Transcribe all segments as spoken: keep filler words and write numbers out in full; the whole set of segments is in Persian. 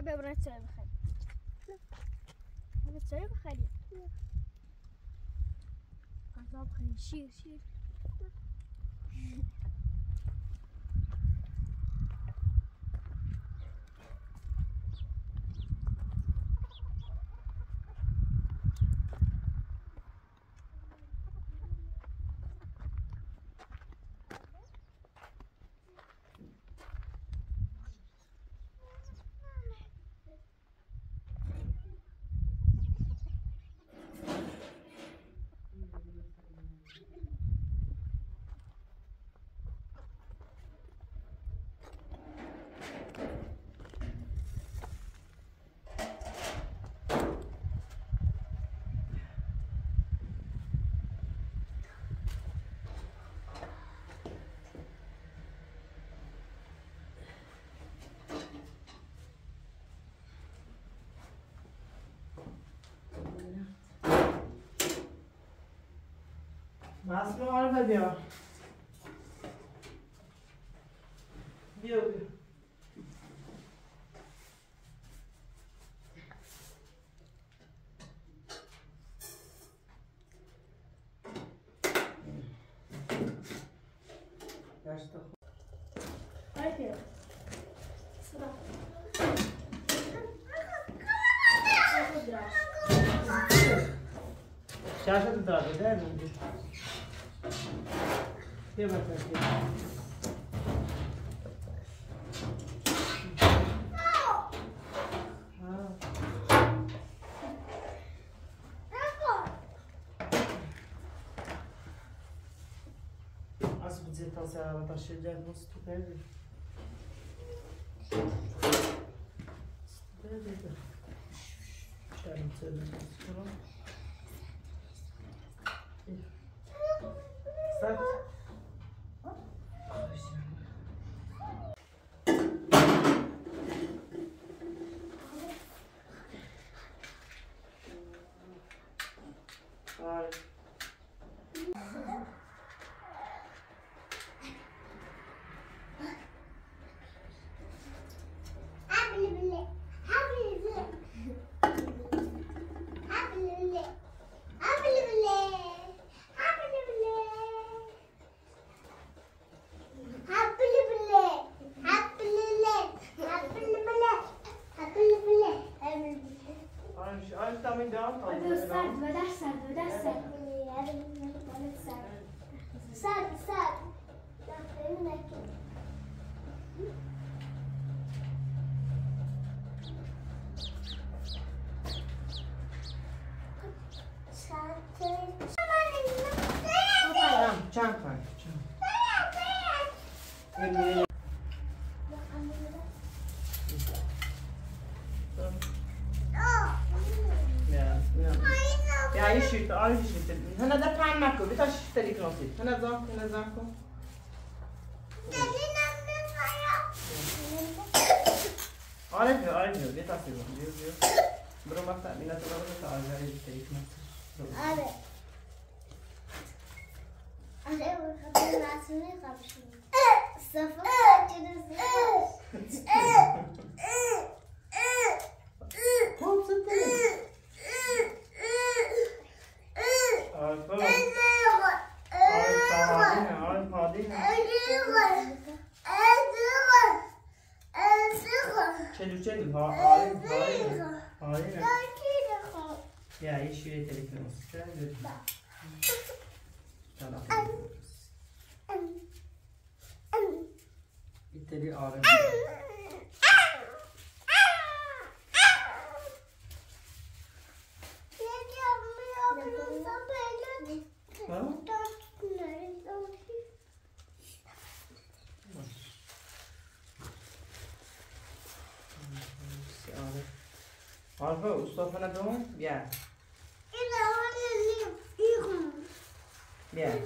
ببرن چای بخریم. نه چای بخریم. غذا بخریم. شیر شیر. Masma عارفه بیا بیا بیا گشت خوب های بیا سلام شاشة تراجع دائما كيف تفكر؟ أصبح زي تاسع تاشي جات نص تبادل تبادل شاري تبادل Start. Alright. I'm coming down. I do sad, but that's sad, but that's sad. Sad, sad. Jump, jump, jump. Ja, je schiet, alles schiet. Hana da pan mako, vi tar ställ knopet. Hana za, hana za ko. Alle vi, alle vi, vi tar sig. Vi, vi. Bro mata, mina tar det ta ja i ställ knopet. Alle. Alle har fått läsa mig kanske. Så får du det. Kom så till. Alfa. Alfa, Alfa. چلو چلو ها آره آره آره یا ایش یه تلفن است ایتالی آره Alfa, usta van het doen? Ja. Ja.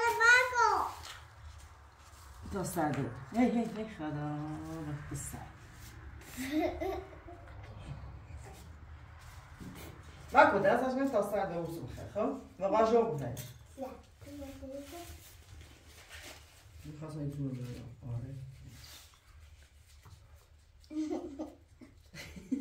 Dat staat er. Hé, hé, hé, ga dan. Wat is dat? Maar goed, dat is met dat staat er ook zo. We gaan zo op blijven. Ja. Ik ga zo niet doen.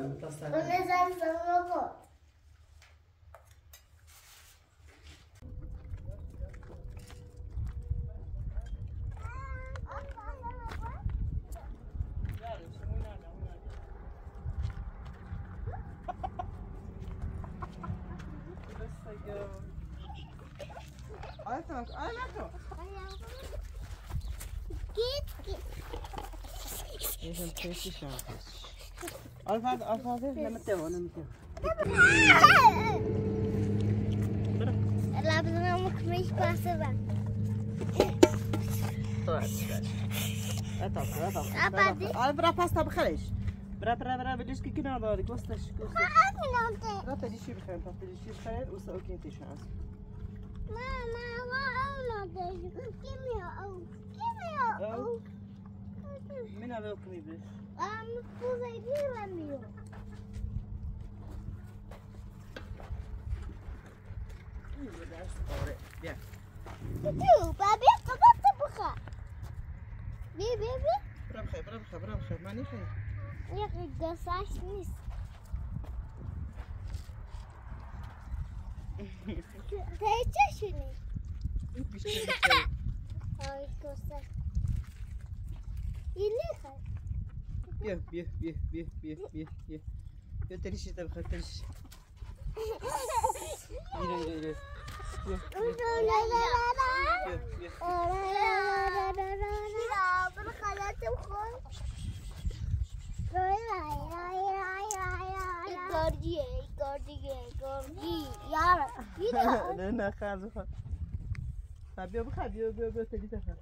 ونزل سماوات. Alta, alta. Git git. Ich bin richtig scharf. Alfa, Alfa, nimm mit der, nimm mit der. لا بس انا مش بحسبها. طيب اتعب اتعب اتعب برا باستا بخليش برا برا برا بديش كي كنا دارك وستش وستش لا تدي شي بخير تدي شي بخير وسا اوكي انت شو عايز ماما وانا بدي كيمياء او كيمياء او من هذا كمي بس ام فوزي لميو Yeah. تو بابي قبضت بخا بي بي بي برا بخير برا بخير برا بخير ماني خير يا اخي قصاش نيس تايتش شنو هاي قصاش يلي خير بيه بيه بيه بيه بيه بيه بيه يا تريش تبخير تريش يلا يلا يلا انا خاز خاز بيو بخا بيو بيو بيو تدي تفا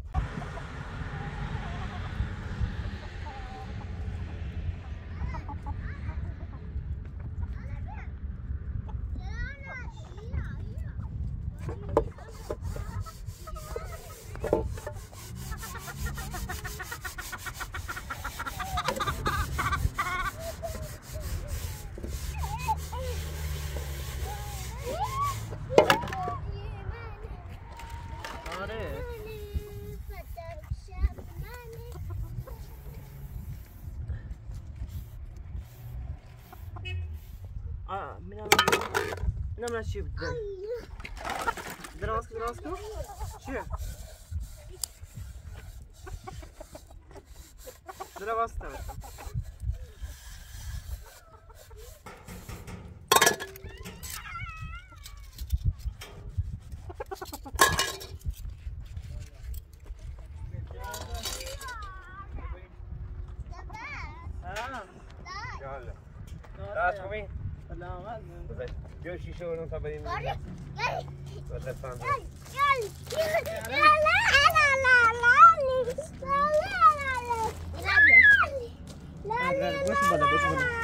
اه من هذا من هذا شيء بدل دراسك دراسك شو دراسك لا غالي جوش يشوفون طبعا يلا ولا فاهم يلا لا لا لا لا لا بس بلا بس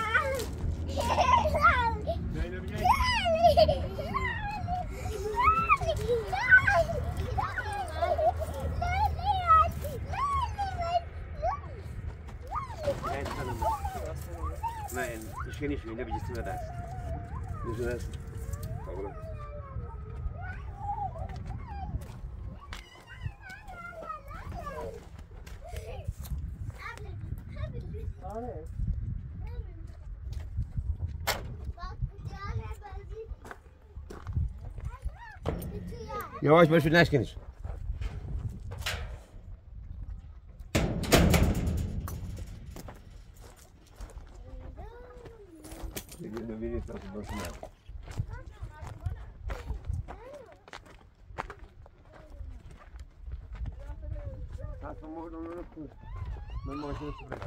ما ايش كان يشوي نبي جسمه ذا نزول طبعا يواش باش الناس كنش من ما شو اسمه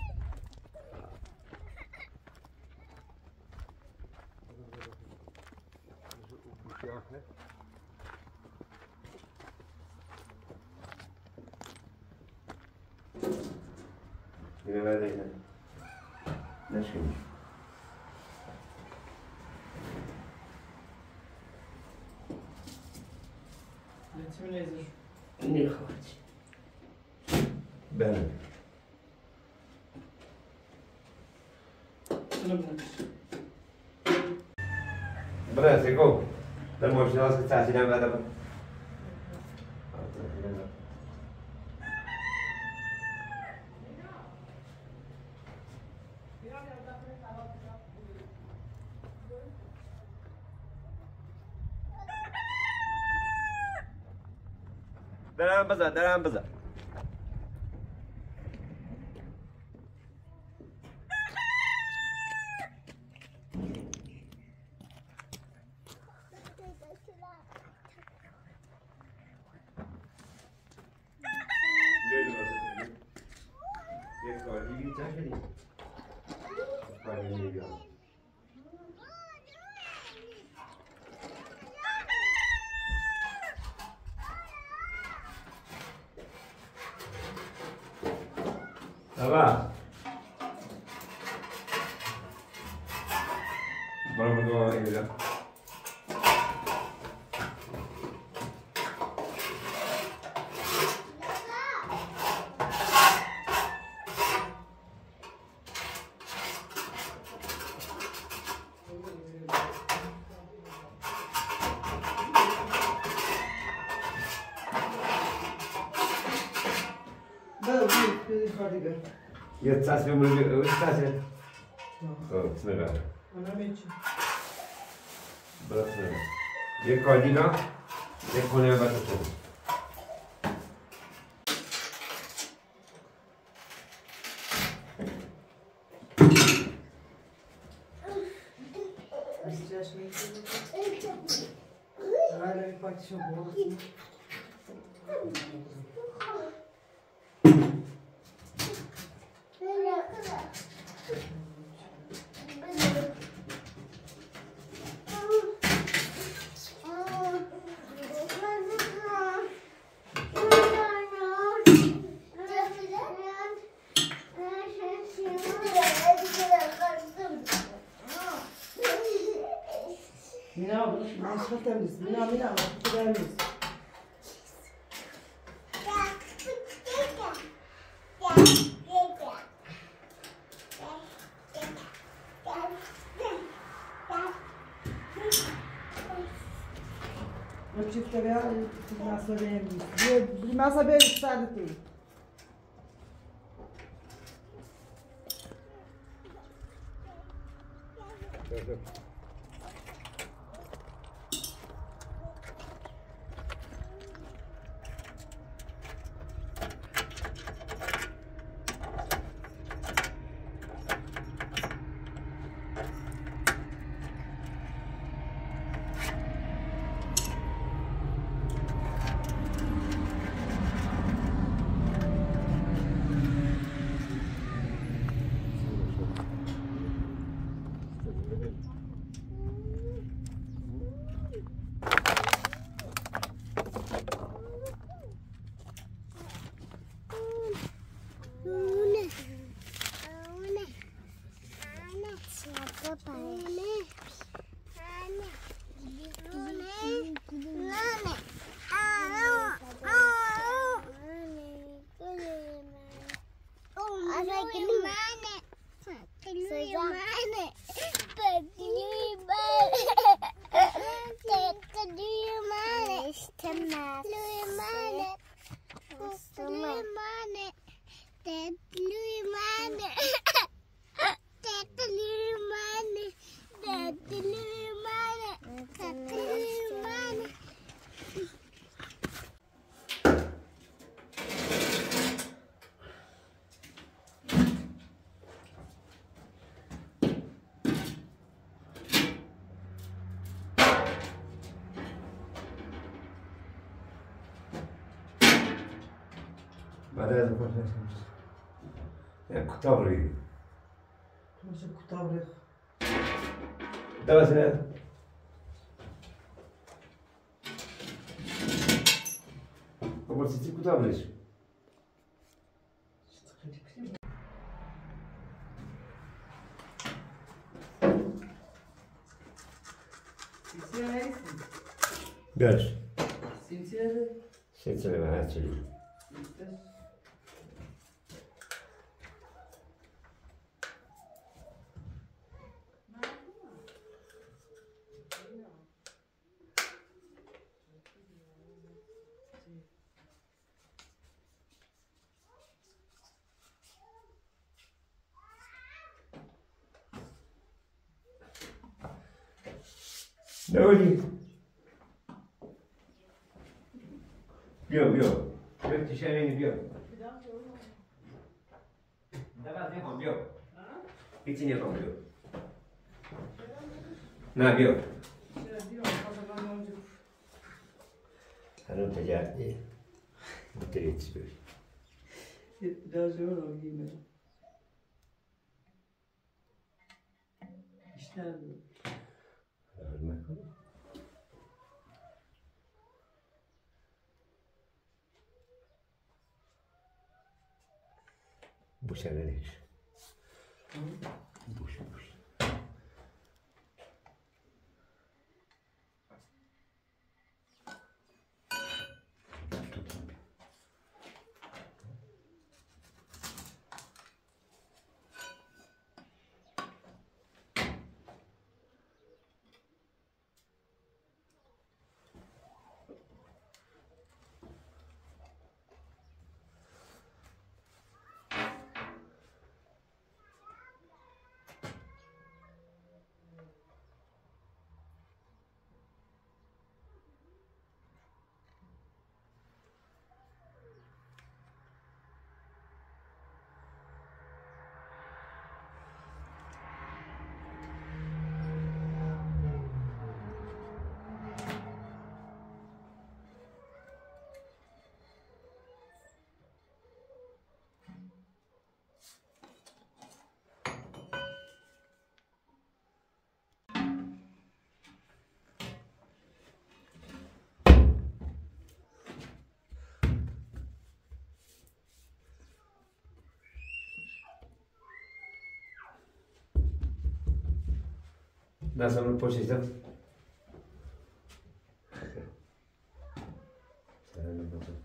هنا هذا هنا نشوي إني خرجت بنا براسكو لما وش ناس تساعدنا ما هذا درم بزن درم بزن Baba. Bana bunu evde. یه تصمیم رو بگیر تصمیم بسم الله بسم الله یک کاردیگان یک خونه بچه شد Mina, başka temiz. Mina, Mina, başka temiz. Eu tive que ver a massa bem. De massa bem, sabe tudo. بعد از اون پس یک کتاب روی Nasıl kutavre? دوست نه اول سیتی کتاب ریش Simsiye neyse? Görüş. Simsiye de? Simsiye ben her şeyi. Ne oluyor? بیا بیا بیا تیشرت بیا دبا نمیخوام بیا هیچی نمیخوام بیا نه بیا الان تجربه متریت بیا Biraz zor giyme. İşte bu. Bu senelik. Boş boş. Nasıl onu poşetim? Sen de bakın.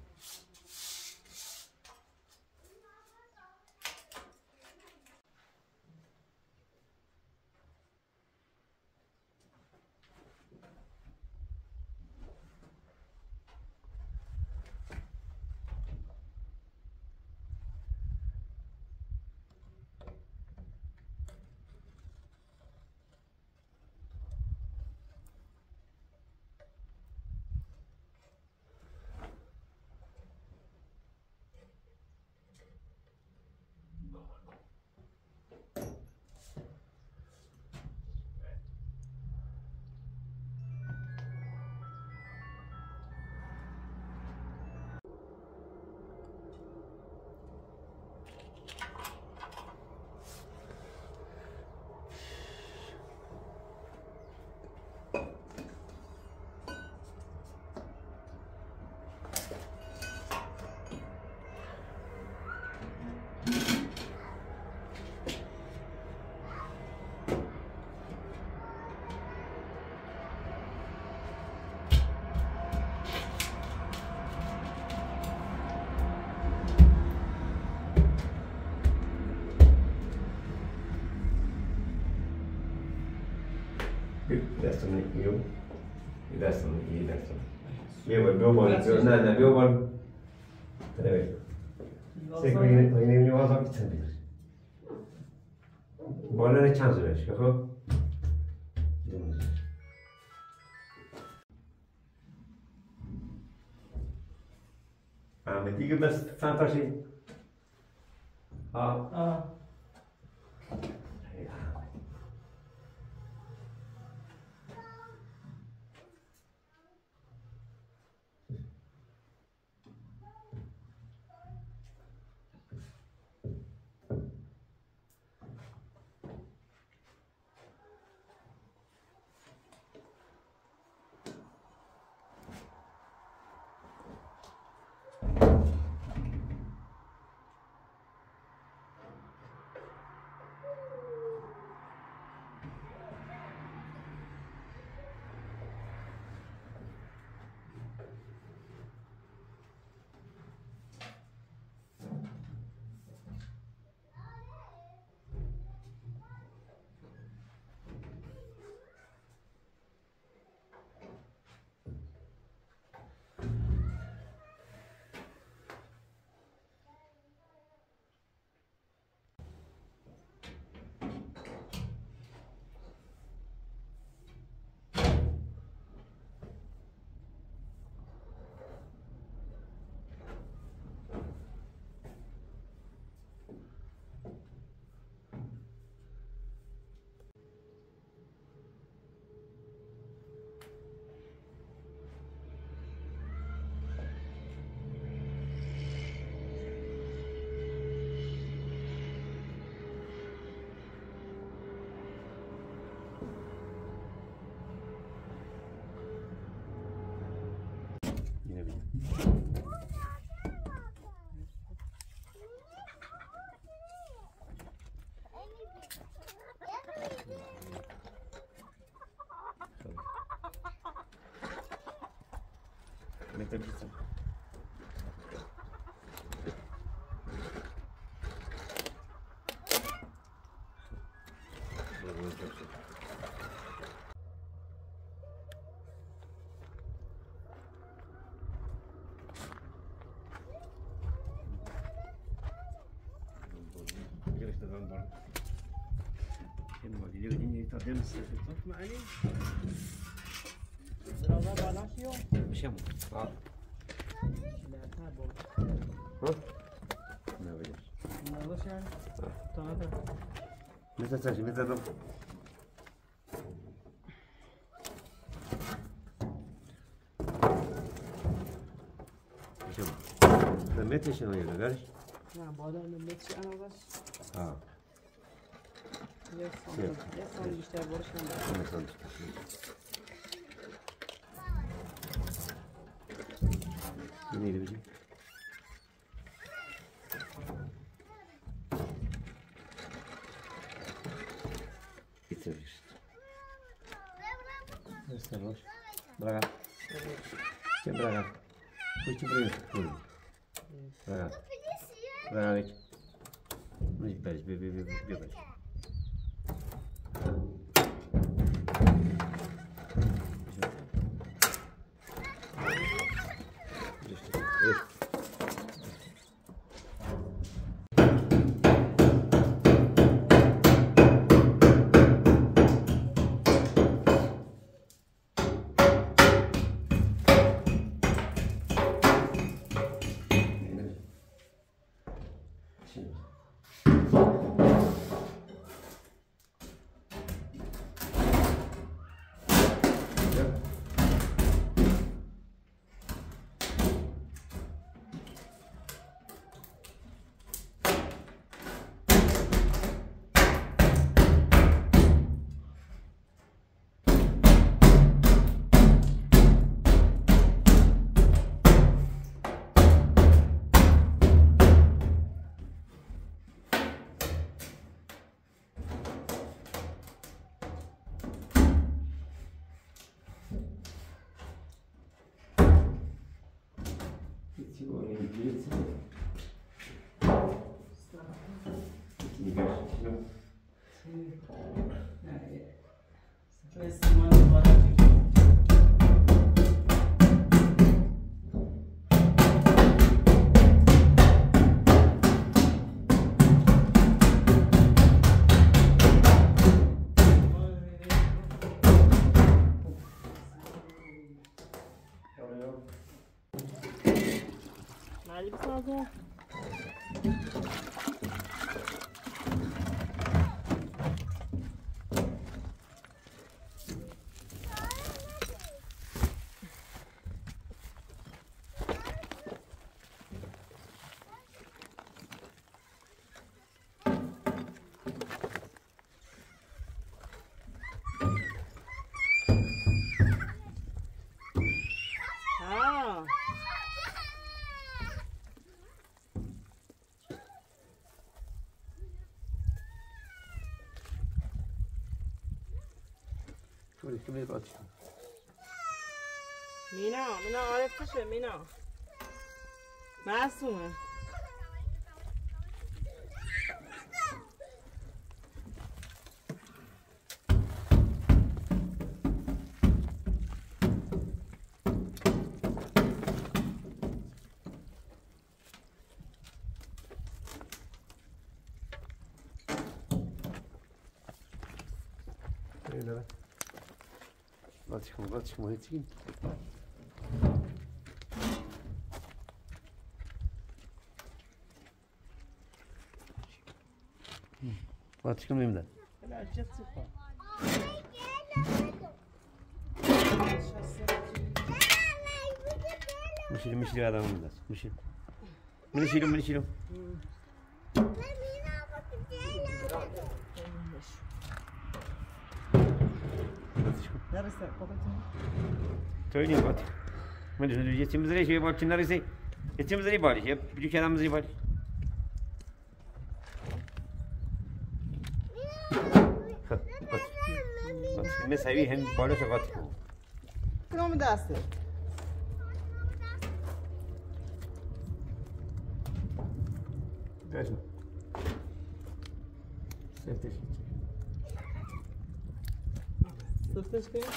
Destiny yếu, destiny yếu, destiny. Bia bol, bia bol, bia na na bia bol. Evet. Sekmeyi oynayınca vazgeç gitsin bilir. Bola ne chance ver, şaka. Ah, met die best fantasie. Ah. Ah. گرفته بیستم Siamo. Ah. Huh? No vediamo. Non lo sai? Torna. Mezza stai, mezza dopo. Siamo. Da metti se non io, magari? No, بالا نمیشه انا بس. آه. یه سال یه سال بیشتر برش نمیشه. Neydi bizim? Bitiririz. Esta boş. Bırak. Sen bırak. Bu için buraya koy. Bırak. Bırak. Mas pede, bebe, bebe, bebe. Mali بسازه Come faccio? مینا مینا عرفتشه مینا معصومه Öyle. Laat gewoon, laat gewoon het zien. Laat gewoon hem dan. لا جت سوبر مشيل مشيل هذا من الناس مشيل من يشيله من يشيله درسته قطعتون تويني بات ما ادري يتم زري شيء بات كنا ريسي يتم زري بالي يا بيجي كلام زري بالي مساوي هم بالي شغات كلام دسته That's it. Set this. Set this guy.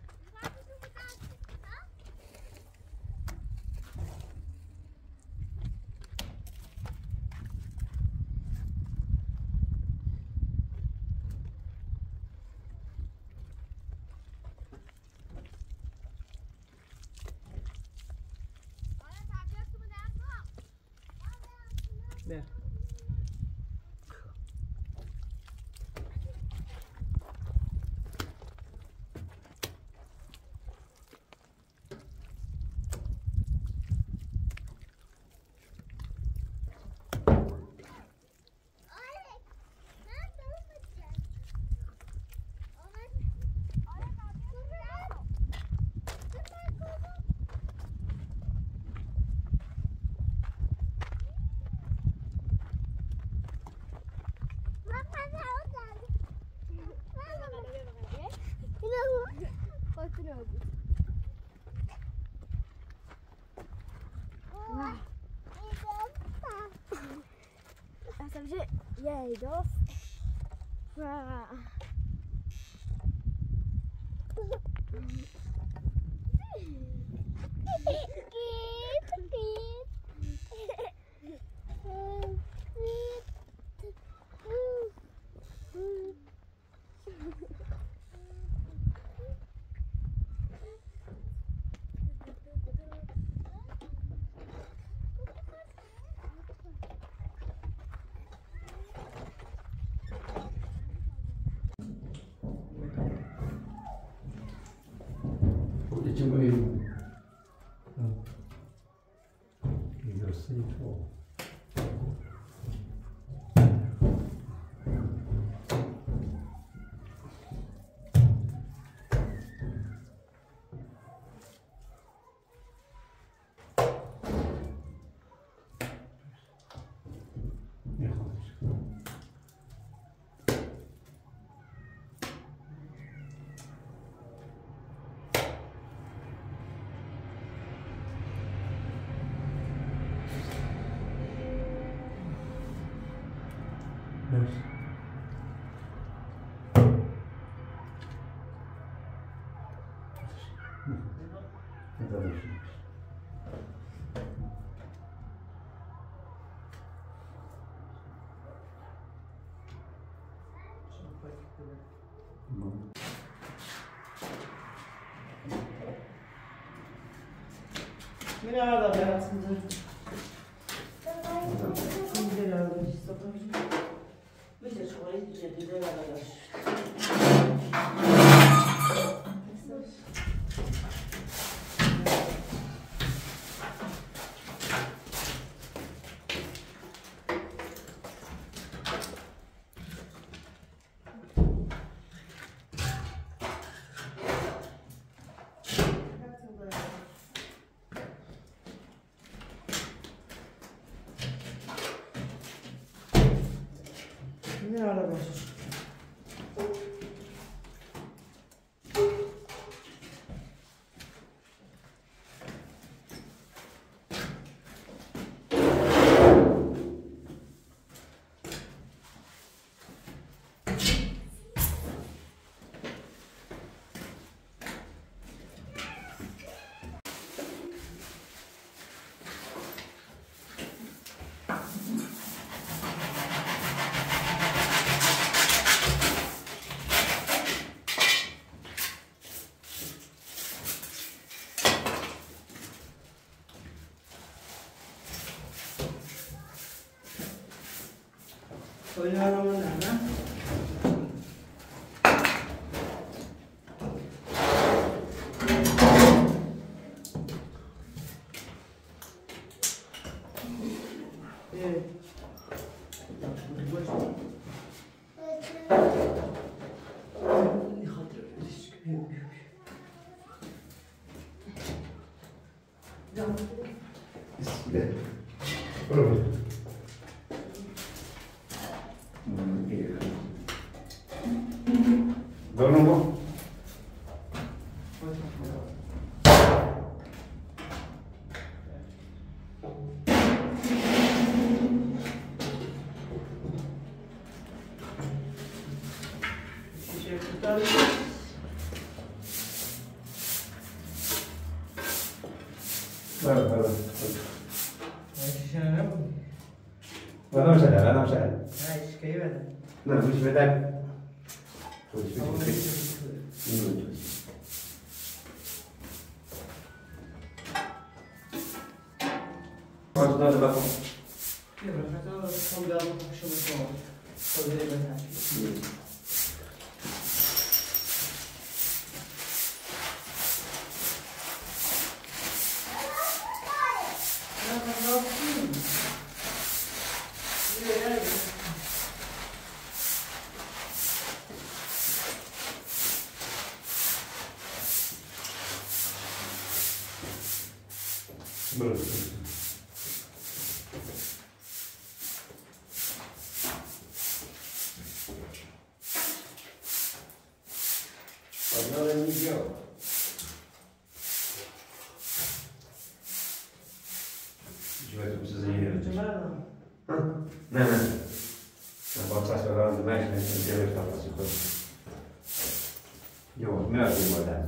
There. Yay, dos. Wow. 지금 이거 쓰리포 Mira la verdad, şimdi. Şimdi la verdad, işte böyle. Böyle çok iyi bir şey değil la verdad. Ne araba? Oynayalım onlarla. Evet. Bismillah. Olur. दोनों को چشم نبود. بدم شده بدم شده. نه اشکایی بده. نه روش بده. روش بده. باز داده بخون. یه برای خدا کم دارم خوشم میکنم. خدا رو بهتر. نه نه نه با تصویر دارم دمش نمیشه دیگه تماسی کنم یه وقت میاد این مادر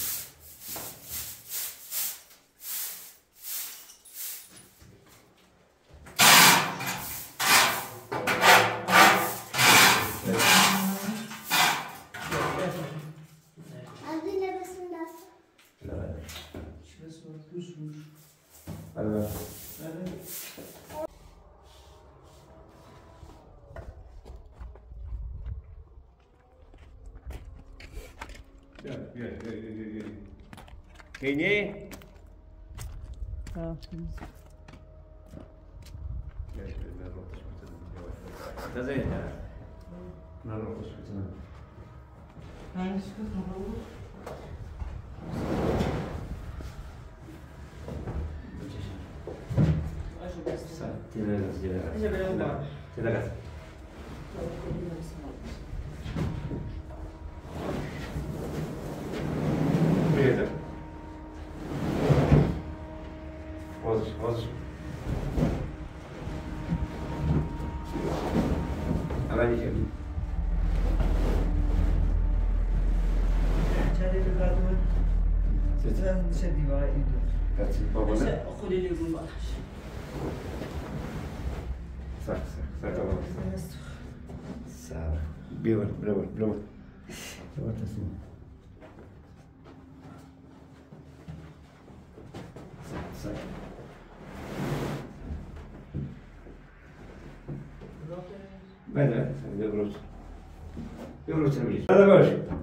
Kayaknya Ah, Kita saya ya. Naruh ke sana. Hangi kız mı bu? Tidak ada, tidak ada. Aja belum pak. Tidak ada. Привет. Возишь, возишь. Араничек. Çare bir kadın. Sen şey diyor iyi. Kaçın babana. İşte okul bu var. Sak, sak, sak tamam. Sağ. Bir var, bir var, bir var. Bir var tasın. Sak. Ben de, sen de burası. Bir burası bir. Hadi baş.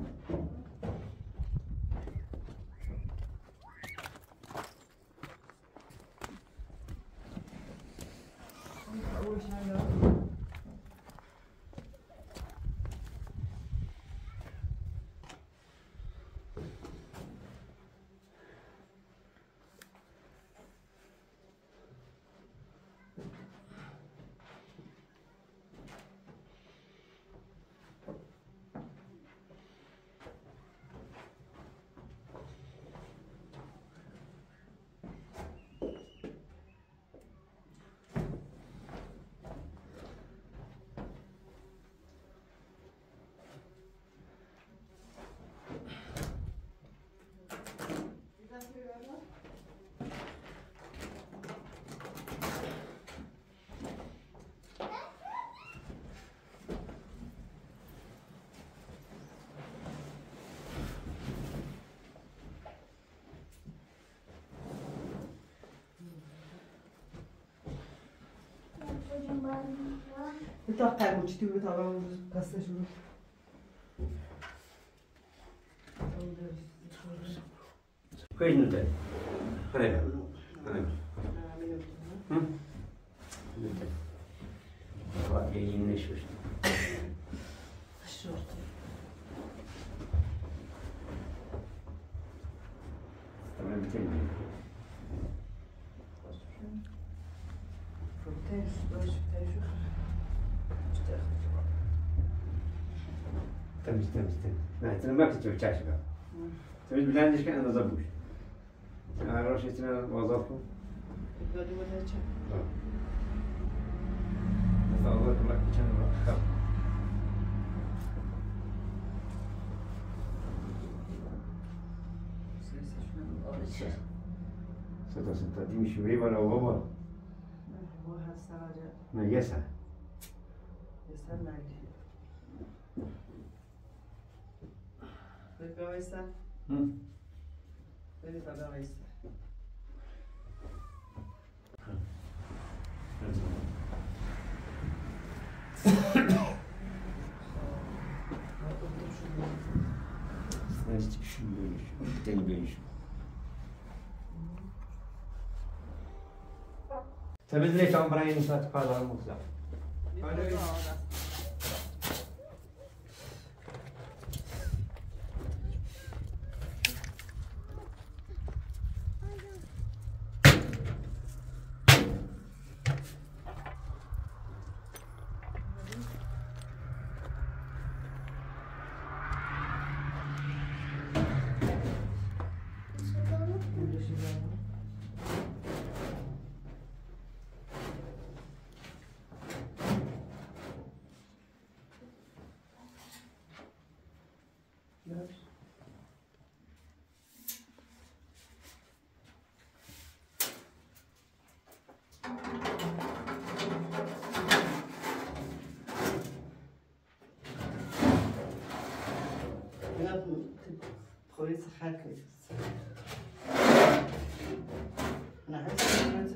بتوقع موجتي وبتابع بس شو كويس نوتة. خلينا. خلينا. هم؟ نوتة. واقعي ينشوش. الشورت تمام بتنجي. بروتيش باش بتاعي شو تمام تمام تمام. لا ترى ما كنت بتشاش بقى. تبي بلانش كأنه أنا زبوش. أنا أروح أشتري وظيفة. بدي ولا شيء بس أقول لك كم مرة. ستة ستة دي مش مريبة ولا بابا. السراجة ميسة يسهل معي بدك ويسة؟ هم بدي طبعا ويسة Значит, еще больше. Ты больше. تبي ليش عم براين سات قال الموزع خويت حكيت انا عايز عايز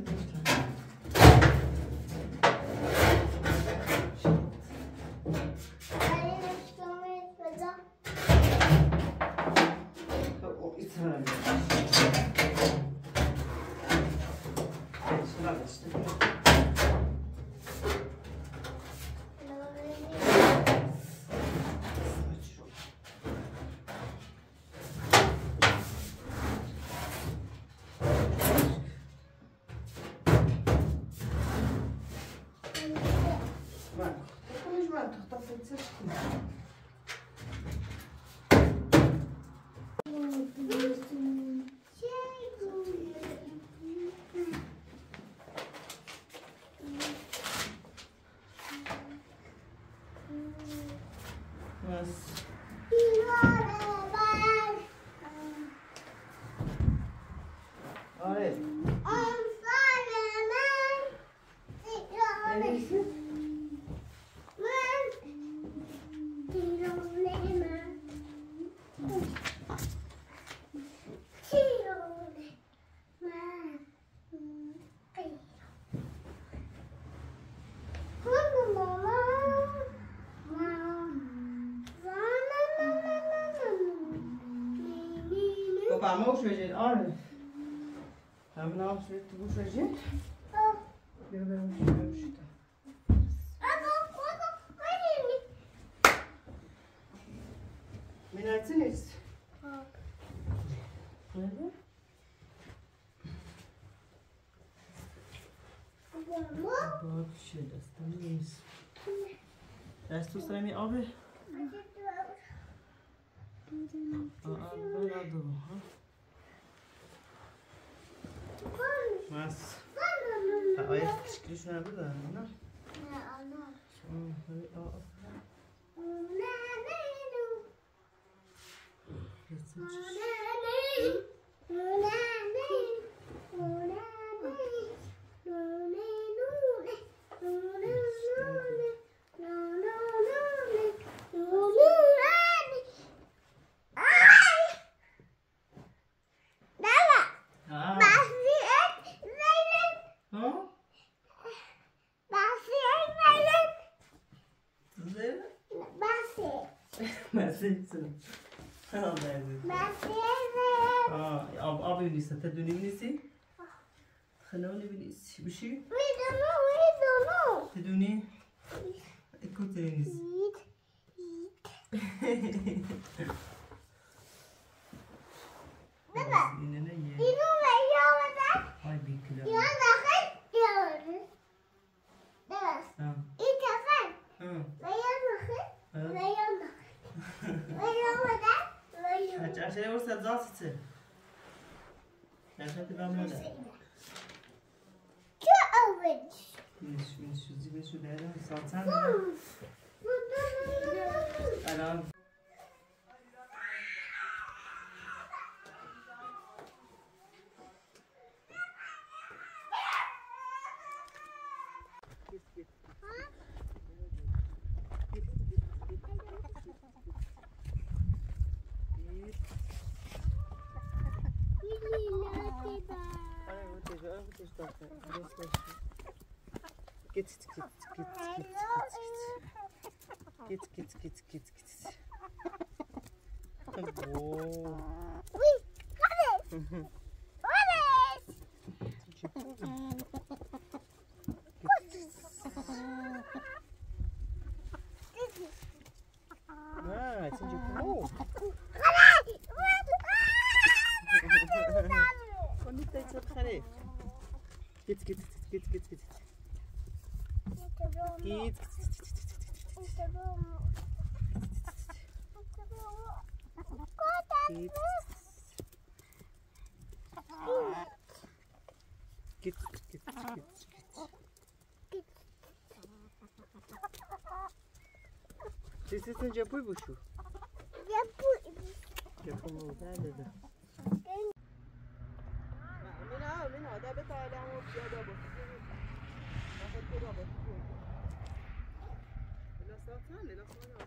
بابا ما وش وجهي آره هم نام شوية وش وجهي بيا بيا وش وش تا من أتنيس هذا باب شد استنيس دستو سرمی آبه آه بلادو ها ماس آیا تشکیلش نبوده نه؟ نه آنا آه آه نه اه اب ابي بنيسي تدوني بنيسي خلوني بنيسي بشي تدوني كنت بنيسي هاي بيكلا عشان يوصل ضغطته عشان تبقى مولع مش مش زي مش ده ساعتين الان git git. Git git git git git git git git. Wow. Oui, Wallace. Wallace. Ah, it's in your pool. Kom niet eens op Khalifa. Git git git git git. Git. Git git git git. Siz sizin yapıyor bu şu. Yapıyor mu? Nerede de? Mina, mina, da بتعالى عمو بياضة بس. ما فكروا بس. لا ساتان لا ساتان.